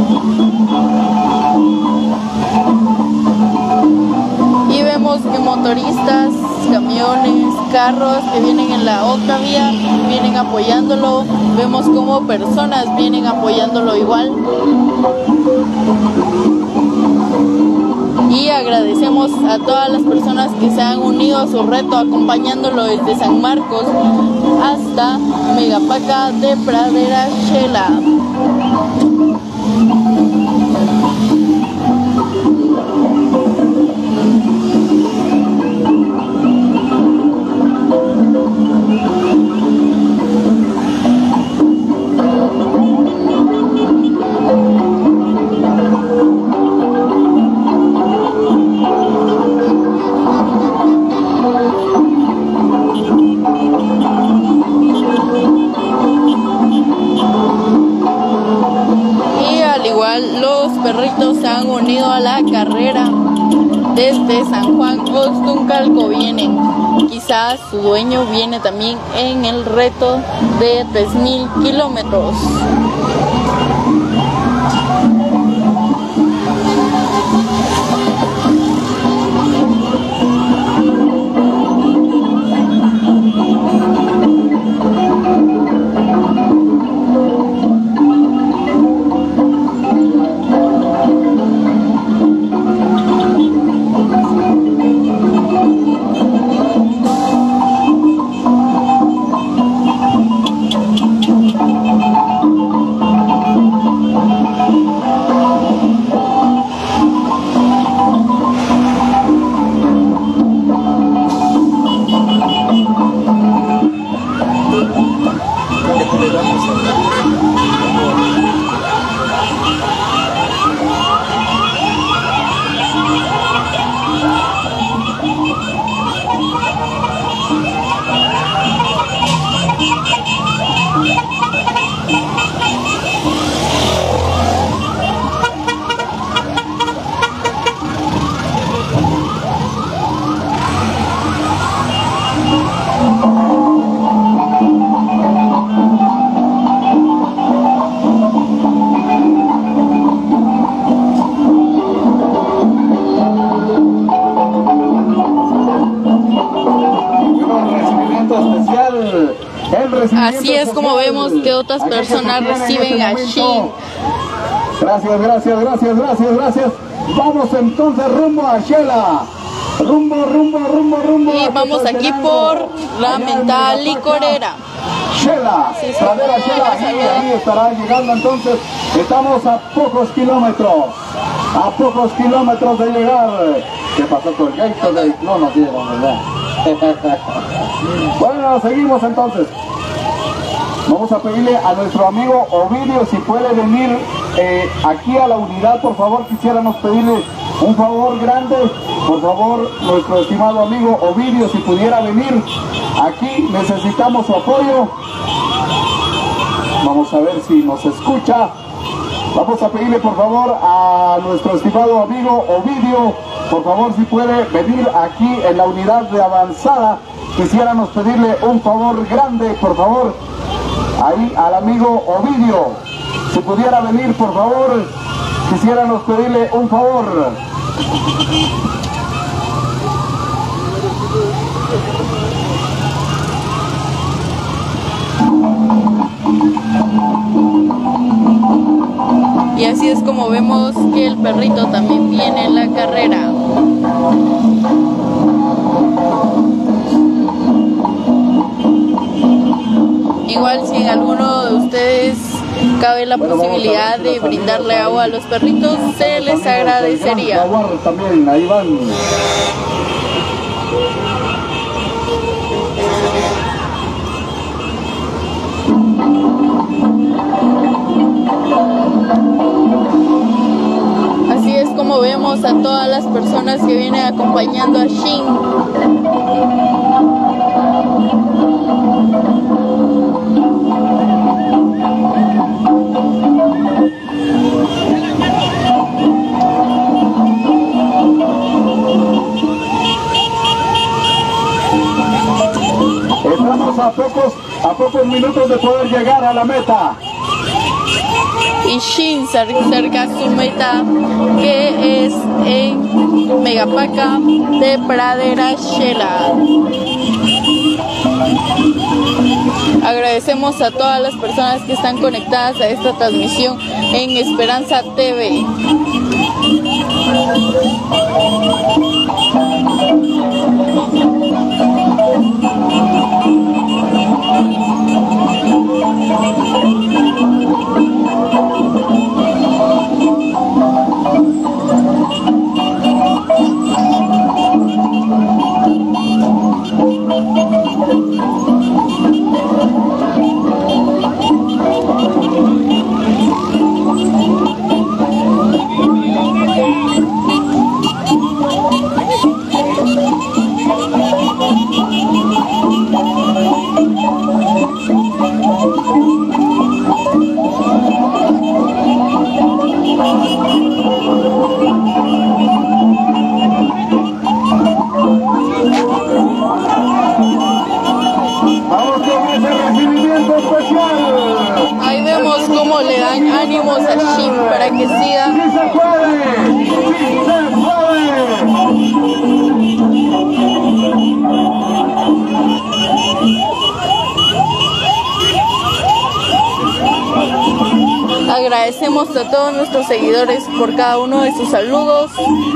Y vemos que motoristas, camiones, carros que vienen en la otra vía vienen apoyándolo. Vemos como personas vienen apoyándolo igual. Y agradecemos a todas las personas que se han unido a su reto acompañándolo desde San Marcos hasta Megapaca de Pradera Xela. Los perritos se han unido a la carrera desde San Juan Ostuncalco. Vienen, quizás su dueño viene también en el reto de 3000 kilómetros. Así es como vemos que otras personas reciben a Shin. Gracias. Vamos entonces rumbo a Xela. Rumbo. Y vamos aquí por la mental licorera. Xela, Pradera Xela, ahí estará llegando entonces. Estamos a pocos kilómetros de llegar. ¿Qué pasó con el gaito? No nos dieron, ¿verdad? Bueno, seguimos entonces. Vamos a pedirle a nuestro amigo Ovidio si puede venir aquí a la unidad, por favor. Quisiéramos pedirle un favor grande, por favor, nuestro estimado amigo Ovidio, si pudiera venir aquí, necesitamos su apoyo. Vamos a ver si nos escucha. Vamos a pedirle por favor a nuestro estimado amigo Ovidio, por favor si puede venir aquí en la unidad de avanzada. Quisiéramos pedirle un favor grande, por favor, ahí al amigo Ovidio, si pudiera venir por favor, quisiéramos pedirle un favor. Y así es como vemos que el perrito también viene en la carrera. Igual si en alguno de ustedes cabe la posibilidad de brindarle agua a los perritos, se les agradecería. También, ahí van. Así es como vemos a todas las personas que vienen acompañando a Shin. Estamos a pocos minutos de poder llegar a la meta. y Shin cerca su meta, que es en Megapaca de Pradera Shela. Agradecemos a todas las personas que están conectadas a esta transmisión en Esperanza TV. Ahí vemos cómo le dan ánimos a Shin para que siga. ¡Sí se puede! ¡Sí se puede! Agradecemos a todos nuestros seguidores por cada uno de sus saludos.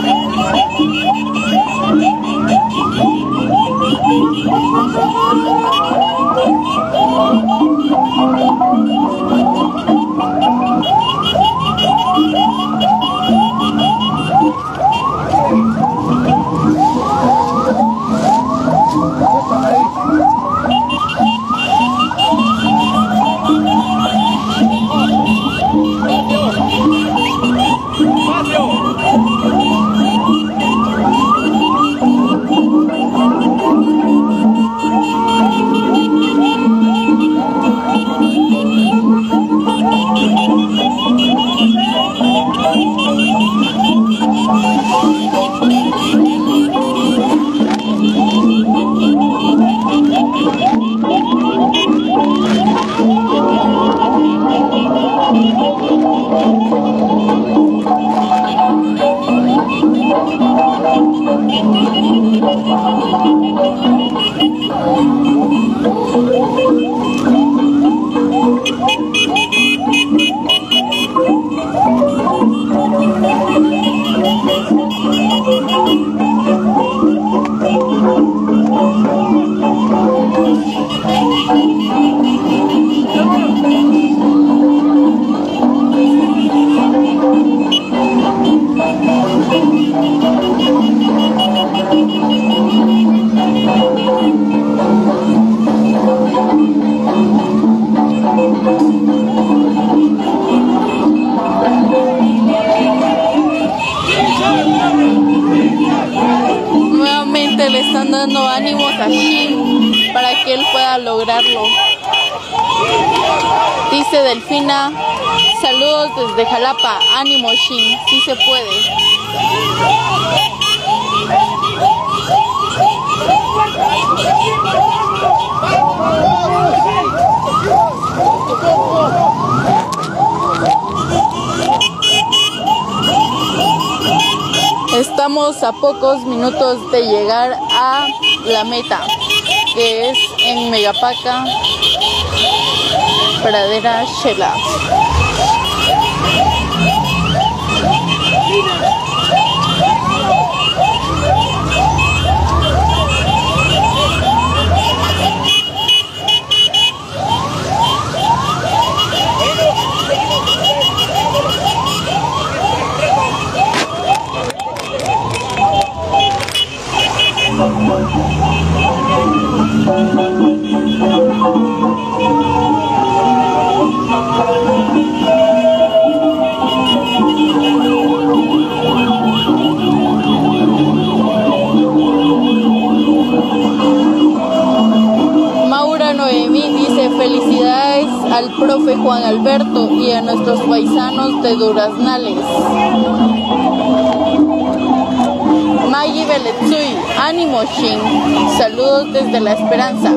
Nuevamente le están dando ánimos a Shin para que él pueda lograrlo. Dice Delfina, saludos desde Jalapa, ánimo Shin, sí se puede. Estamos a pocos minutos de llegar a la meta, que es en Megapaca, Pradera Shela. Maura Noemí dice felicidades al profe Juan Alberto y a nuestros paisanos de Duraznales. Maggie Beletsui, ánimo Shin, saludos desde La Esperanza.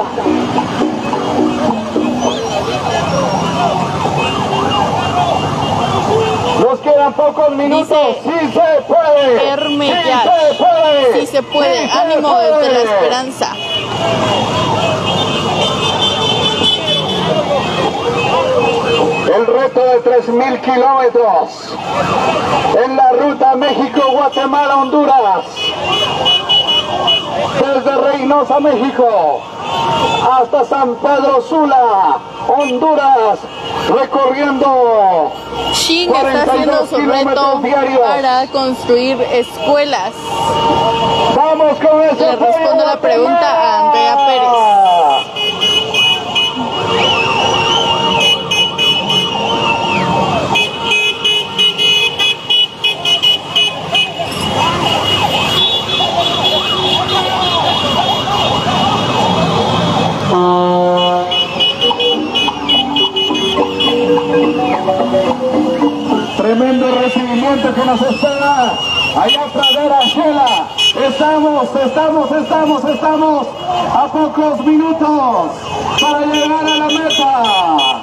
Nos quedan pocos minutos. Dice, ¡Sí se puede! Hermeyat, ¡Sí se puede! sí se puede, ¡Sí se ánimo puede! desde la esperanza. El reto de 3.000 kilómetros en la ruta México-Guatemala-Honduras. Desde Reynosa, México, hasta San Pedro Sula, Honduras, recorriendo Shin está haciendo su reto para construir escuelas. Vamos con ese. Le respondo la pregunta a Andrea Pérez. Tremendo recibimiento que nos espera allá Pradera Shela. Estamos a pocos minutos para llegar a la meta.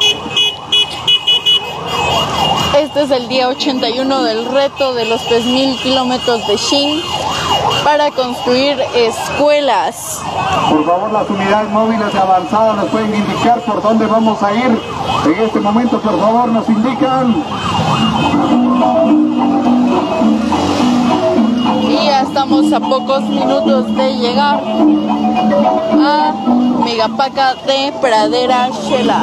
Este es el día 81 del reto de los 3.000 kilómetros de Shin para construir escuelas. Por favor, las unidades móviles de avanzada nos pueden indicar por dónde vamos a ir. En este momento, por favor, nos indican. Y ya estamos a pocos minutos de llegar a Megapaca de Pradera Shela.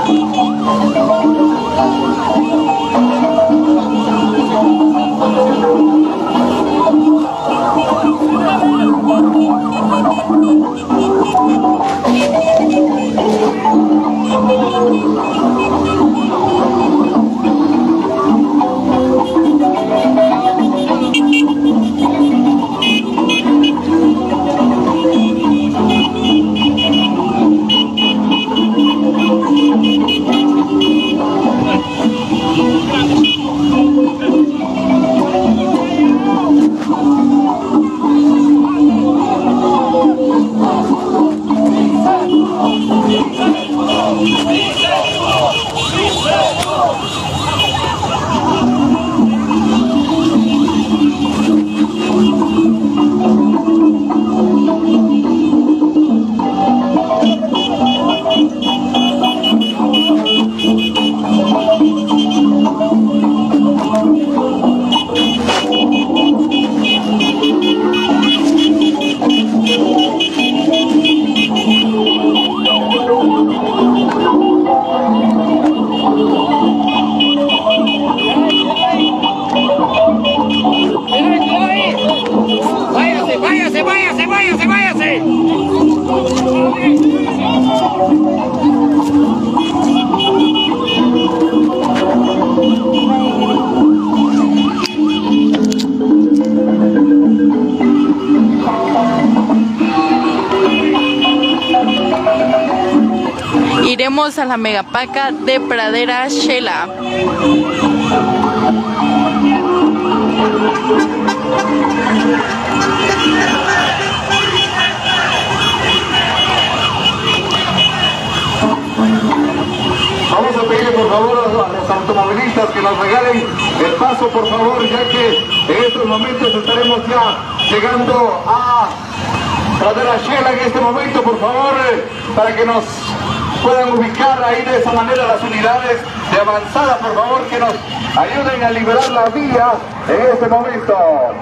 Iremos a la Megapaca de Pradera Shela. Vamos a pedirle por favor a los automovilistas que nos regalen el paso, por favor, ya que en estos momentos estaremos ya llegando a Pradera Shela en este momento, por favor, para que nos puedan ubicar ahí de esa manera las unidades de avanzada, por favor, que nos ayuden a liberar la vía en este momento.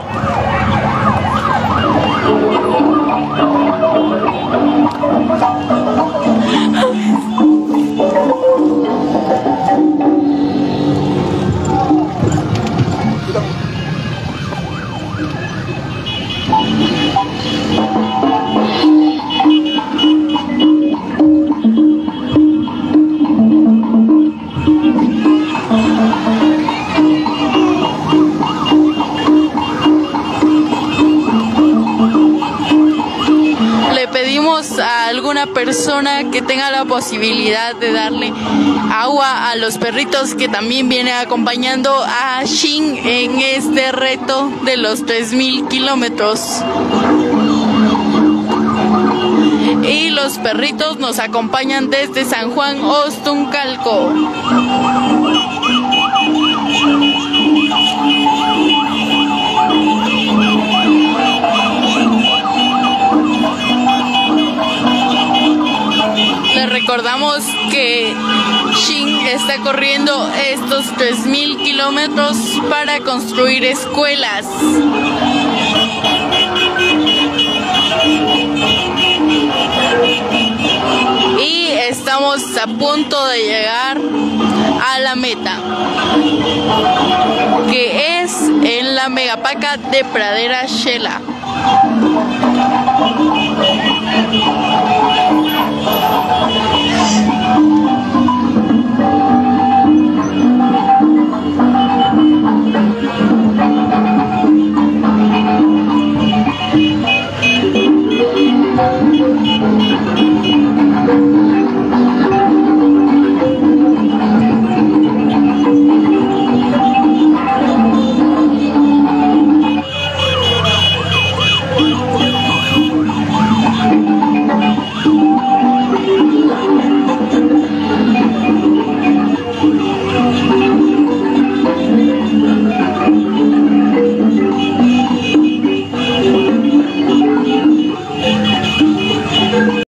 A alguna persona que tenga la posibilidad de darle agua a los perritos que también viene acompañando a Shin en este reto de los 3.000 kilómetros. y los perritos nos acompañan desde San Juan Ostuncalco. Les recordamos que Shin está corriendo estos 3000 kilómetros para construir escuelas. Y estamos a punto de llegar a la meta, que es en la Megapaca de Pradera Xela.